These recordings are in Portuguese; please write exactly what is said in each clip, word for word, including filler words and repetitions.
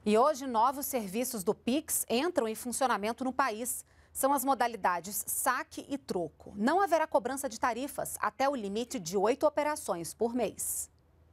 E hoje, novos serviços do Pix entram em funcionamento no país. São as modalidades saque e troco. Não haverá cobrança de tarifas até o limite de oito operações por mês.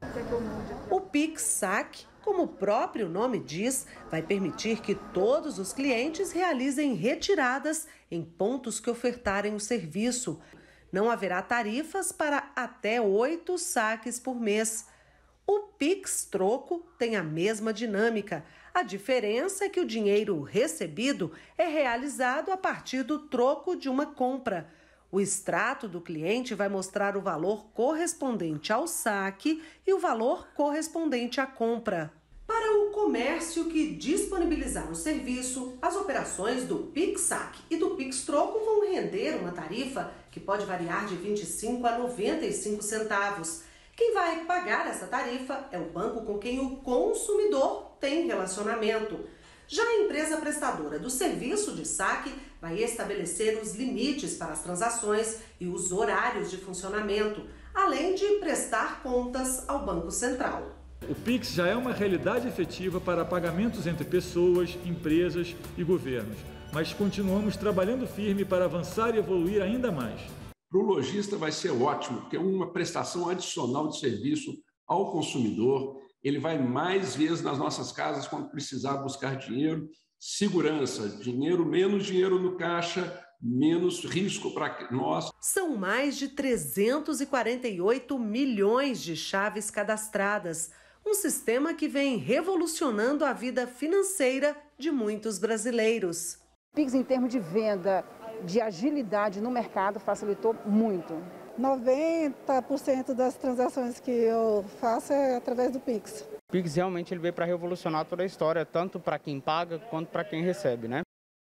O Pix Saque, como o próprio nome diz, vai permitir que todos os clientes realizem retiradas em pontos que ofertarem o serviço. Não haverá tarifas para até oito saques por mês. O Pix Troco tem a mesma dinâmica. A diferença é que o dinheiro recebido é realizado a partir do troco de uma compra. O extrato do cliente vai mostrar o valor correspondente ao saque e o valor correspondente à compra. Para o comércio que disponibilizar o serviço, as operações do Pix Saque e do Pix Troco vão render uma tarifa que pode variar de vinte e cinco a noventa e cinco centavos. Quem vai pagar essa tarifa é o banco com quem o consumidor tem relacionamento. Já a empresa prestadora do serviço de saque vai estabelecer os limites para as transações e os horários de funcionamento, além de prestar contas ao Banco Central. O Pix já é uma realidade efetiva para pagamentos entre pessoas, empresas e governos, mas continuamos trabalhando firme para avançar e evoluir ainda mais. Para o lojista vai ser ótimo, porque é uma prestação adicional de serviço ao consumidor. Ele vai mais vezes nas nossas casas quando precisar buscar dinheiro. Segurança, dinheiro, menos dinheiro no caixa, menos risco para nós. São mais de trezentos e quarenta e oito milhões de chaves cadastradas. Um sistema que vem revolucionando a vida financeira de muitos brasileiros. Pix, em termos de venda, de agilidade no mercado, facilitou muito. noventa por cento das transações que eu faço é através do Pix. O Pix realmente ele veio para revolucionar toda a história, tanto para quem paga quanto para quem recebe, né?